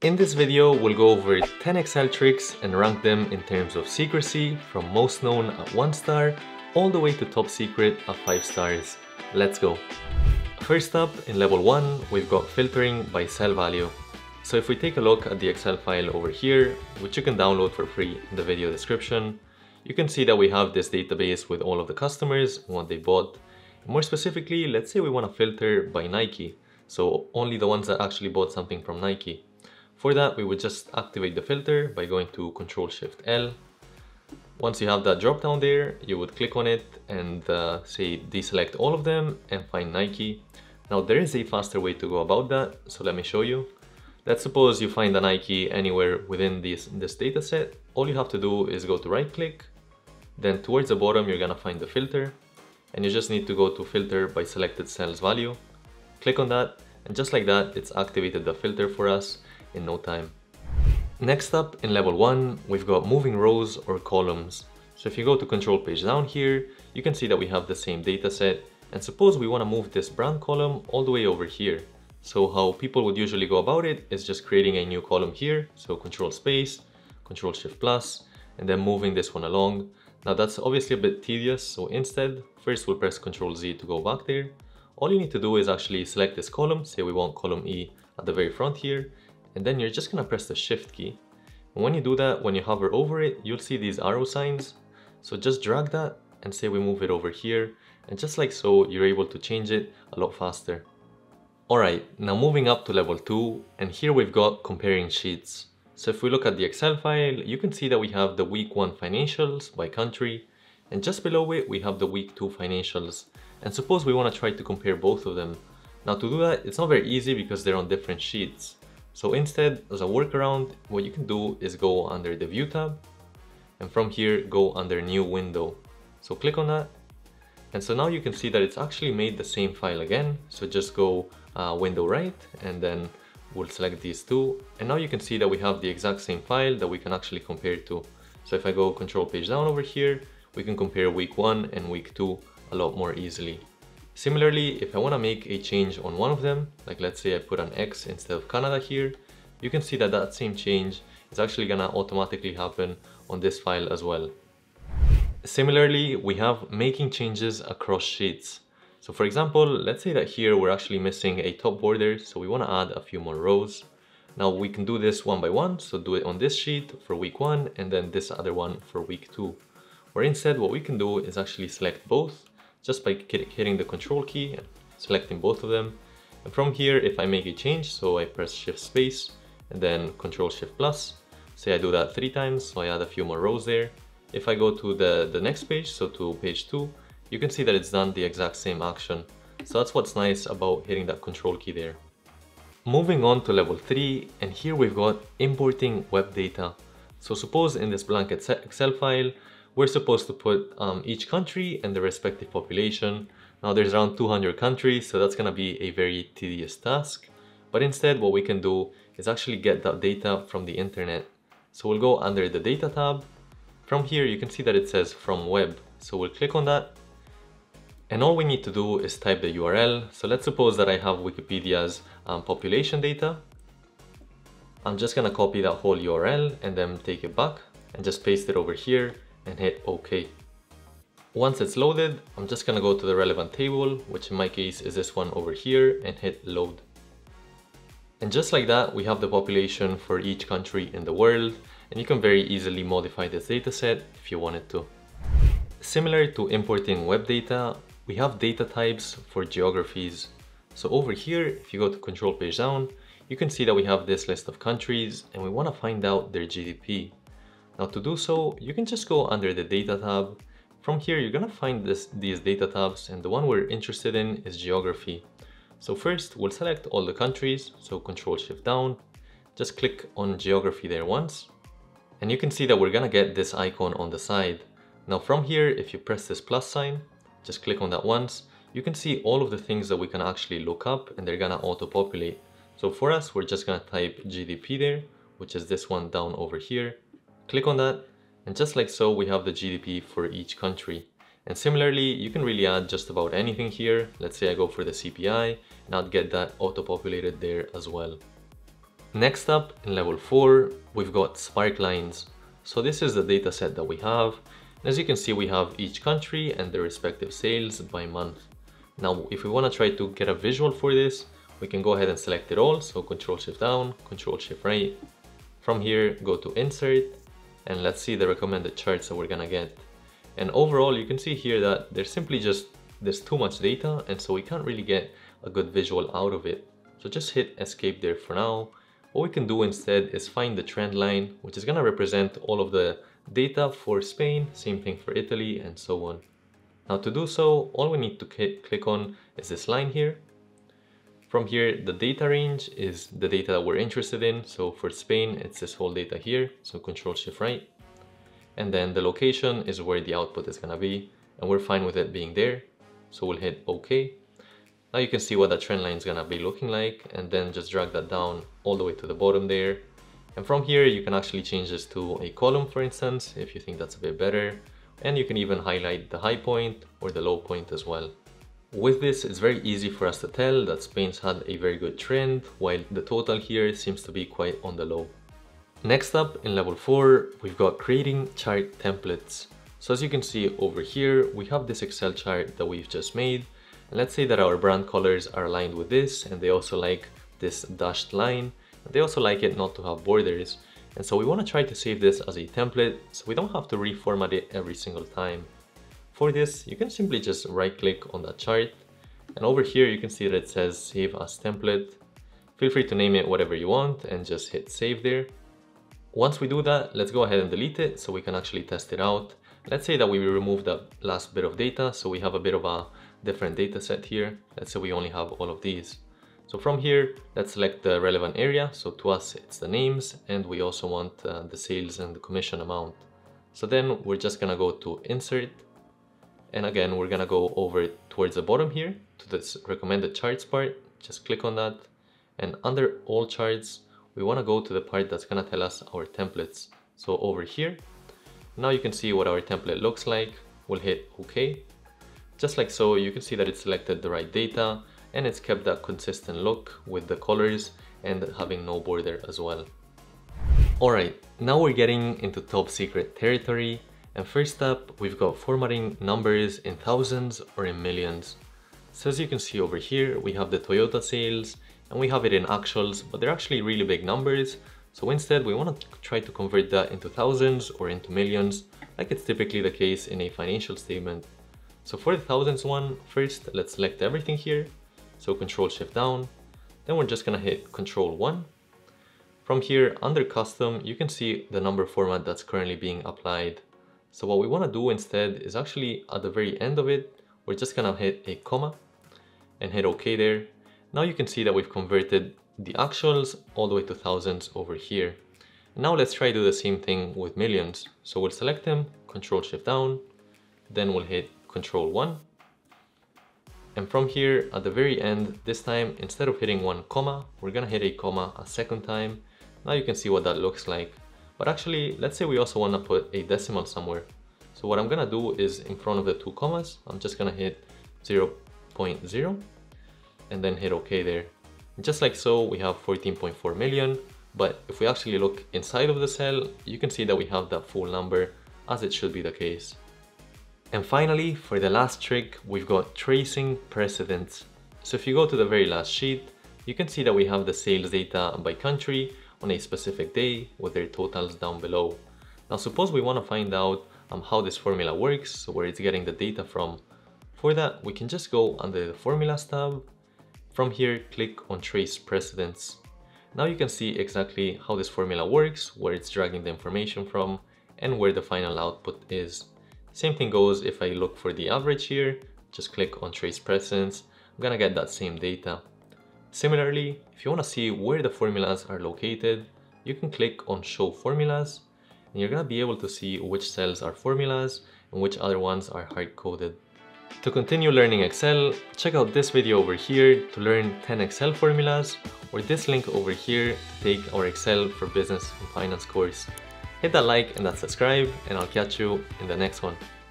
In this video, we'll go over 10 Excel tricks and rank them in terms of secrecy from most known at 1 star all the way to top secret at 5 stars. Let's go! First up, in level 1, we've got filtering by cell value. So if we take a look at the Excel file over here, which you can download for free in the video description, you can see that we have this database with all of the customers and what they bought. More specifically, let's say we want to filter by Nike, so only the ones that actually bought something from Nike. For that, we would just activate the filter by going to Ctrl+Shift+L. Once you have that drop down there, you would click on it and say deselect all of them and find Nike. Now there is a faster way to go about that, so let me show you. Let's suppose you find a Nike anywhere within this data set. All you have to do is go to right click, then towards the bottom you're gonna find the filter, and you just need to go to filter by selected cells value. Click on that, and just like that, it's activated the filter for us in no time. Next up, in level 1, we've got moving rows or columns. So if you go to control page down here, you can see that we have the same data set, and suppose we want to move this brand column all the way over here. So how people would usually go about it is just creating a new column here, so control space, Ctrl+Shift+, and then moving this one along. Now that's obviously a bit tedious, so instead, first we'll press Ctrl+Z to go back there. All you need to do is actually select this column, say we want column E at the very front here, and then you're just gonna press the Shift key. And when you do that, when you hover over it, you'll see these arrow signs. So just drag that and say we move it over here, and just like so, you're able to change it a lot faster. Alright, now moving up to level 2, and here we've got comparing sheets. So if we look at the Excel file, you can see that we have the week 1 financials by country, and just below it we have the week 2 financials. And suppose we want to try to compare both of them. Now to do that, it's not very easy because they're on different sheets. So instead, as a workaround, what you can do is go under the View tab, and from here go under New Window. So click on that, and so now you can see that it's actually made the same file again. So just go Window right, and then we'll select these two, and now you can see that we have the exact same file that we can actually compare to. So if I go control page down over here, we can compare week 1 and week 2 a lot more easily. Similarly, if I want to make a change on one of them, like let's say I put an X instead of Canada here, you can see that that same change is actually gonna automatically happen on this file as well. Similarly, we have making changes across sheets. So for example, let's say that here we're actually missing a top border, so we want to add a few more rows. Now we can do this one by one, so do it on this sheet for week 1 and then this other one for week 2. Or instead, what we can do is actually select both, just by hitting the control key and selecting both of them. And from here, if I make a change, so I press Shift space and then Ctrl+Shift+, say I do that 3 times, so I add a few more rows there. If I go to the next page, so to page 2, you can see that it's done the exact same action. So that's what's nice about hitting that control key there. Moving on to level 3, and here we've got importing web data. So suppose in this blank Excel file, we're supposed to put each country and the respective population. Now there's around 200 countries, so that's gonna be a very tedious task. But instead, what we can do is actually get that data from the internet. So we'll go under the data tab. From here, you can see that it says from web. So we'll click on that. And all we need to do is type the URL. So let's suppose that I have Wikipedia's population data. I'm just gonna copy that whole URL and then take it back and just paste it over here and hit OK. Once it's loaded, I'm just gonna go to the relevant table, which in my case is this one over here, and hit load. And just like that, we have the population for each country in the world, and you can very easily modify this dataset if you wanted to. Similar to importing web data, we have data types for geographies. So over here, if you go to control page down, you can see that we have this list of countries and we want to find out their GDP. Now to do so, you can just go under the data tab. From here, you're gonna find these data tabs, and the one we're interested in is geography. So first, we'll select all the countries, so Ctrl+Shift down, just click on geography there once, and you can see that we're gonna get this icon on the side. Now from here, if you press this plus sign, just click on that once, you can see all of the things that we can actually look up, and they're gonna auto-populate. So for us, we're just gonna type GDP there, which is this one down over here. Click on that, and just like so, we have the GDP for each country. And similarly, you can really add just about anything here. Let's say I go for the CPI, and I'd get that auto-populated there as well. Next up, in level 4, we've got sparklines. So this is the data set that we have. And as you can see, we have each country and their respective sales by month. Now, if we want to try to get a visual for this, we can go ahead and select it all. So Control Shift down, Control Shift right. From here, go to Insert, and let's see the recommended charts that we're gonna get. And overall, you can see here that there's too much data, and so we can't really get a good visual out of it. So just hit Escape there for now. What we can do instead is find the trend line, which is gonna represent all of the data for Spain, same thing for Italy, and so on. Now to do so, all we need to click on is this line here. From here, the data range is the data that we're interested in. So for Spain, it's this whole data here. So Control Shift right. And then the location is where the output is gonna be. And we're fine with it being there. So we'll hit OK. Now you can see what that trend line is gonna be looking like. And then just drag that down all the way to the bottom there. And from here, you can actually change this to a column, for instance, if you think that's a bit better. And you can even highlight the high point or the low point as well. With this, it's very easy for us to tell that Spain's had a very good trend, while the total here seems to be quite on the low. Next up, in level 4, we've got creating chart templates. So as you can see over here, we have this Excel chart that we've just made. And let's say that our brand colors are aligned with this, and they also like this dashed line. And they also like it not to have borders. And so we want to try to save this as a template, so we don't have to reformat it every single time. For this, you can simply just right click on that chart, and over here you can see that it says save as template. Feel free to name it whatever you want and just hit save there. Once we do that, let's go ahead and delete it so we can actually test it out. Let's say that we remove that last bit of data, so we have a bit of a different data set here. Let's say we only have all of these. So from here, let's select the relevant area. So to us, it's the names, and we also want the sales and the commission amount. So then we're just gonna go to Insert. And again, we're gonna go over towards the bottom here to this recommended charts part. Just click on that. And under all charts, we wanna go to the part that's gonna tell us our templates. So over here, now you can see what our template looks like. We'll hit OK. Just like so, you can see that it selected the right data and it's kept that consistent look with the colors and having no border as well. Alright, now we're getting into top secret territory. And first up, we've got formatting numbers in thousands or in millions. So as you can see over here, we have the Toyota sales and we have it in actuals, but they're actually really big numbers. So instead, we want to try to convert that into thousands or into millions, like it's typically the case in a financial statement. So for the thousands one, first, let's select everything here. So Control Shift down, then we're just gonna hit Control 1. From here, under custom, you can see the number format that's currently being applied. So what we want to do instead is actually at the very end of it, we're just gonna hit a comma and hit OK there. Now you can see that we've converted the actuals all the way to thousands over here. Now let's try to do the same thing with millions. So we'll select them, Control Shift down, then we'll hit Control 1. And from here at the very end, this time instead of hitting one comma, we're gonna hit a comma a second time. Now you can see what that looks like. But actually, let's say we also want to put a decimal somewhere. So what I'm gonna do is in front of the two commas, I'm just gonna hit 0.0 and then hit OK there. And just like so, we have 14.4 million. But if we actually look inside of the cell, you can see that we have that full number as it should be the case. And finally, for the last trick, we've got tracing precedents. So if you go to the very last sheet, you can see that we have the sales data by country on a specific day with their totals down below. Now suppose we want to find out how this formula works, so where it's getting the data from. For that, we can just go under the formulas tab. From here, click on trace precedents. Now you can see exactly how this formula works, where it's dragging the information from, and where the final output is. Same thing goes if I look for the average here, just click on trace precedents, I'm gonna get that same data. Similarly, if you want to see where the formulas are located, you can click on show formulas, and you're gonna be able to see which cells are formulas and which other ones are hard-coded. To continue learning Excel, check out this video over here to learn 10 Excel formulas, or this link over here to take our Excel for Business and Finance course. Hit that like and that subscribe, and I'll catch you in the next one.